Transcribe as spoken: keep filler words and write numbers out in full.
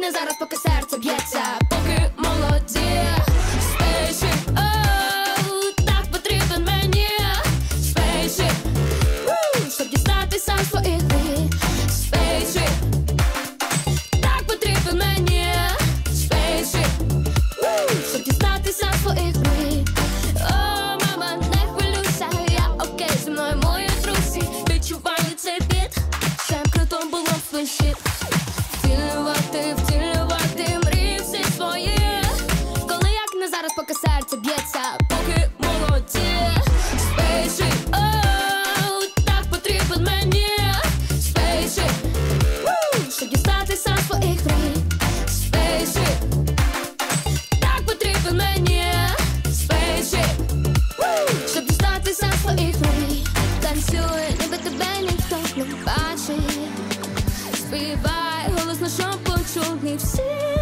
не зараз, поки серце б'ється, поки молоді. Спейшип, оу, так потрібен мені. Спейшип, щоб дістатися своїх мрій. Спейшип, так потрібен мені. Спейшип, щоб дістатися своїх мрій. О, мама, не хвилюйся, я окей, зі мною мої друзі. Відчуваю цей біт, всем крутом було флешіт. Втілювати, втілювати мрії всі свої. Коли як не зараз, поки серце б'ється, поки молоді. Спейшип, оу, так потрібен мені. Спейшип, щоб дістатися своїх мрій. Спейшип, так потрібен мені. Спейшип, щоб дістатися своїх мрій. Танцюй, ніби тебе ніхто не бачить. Співай голосно, щоб почули всі.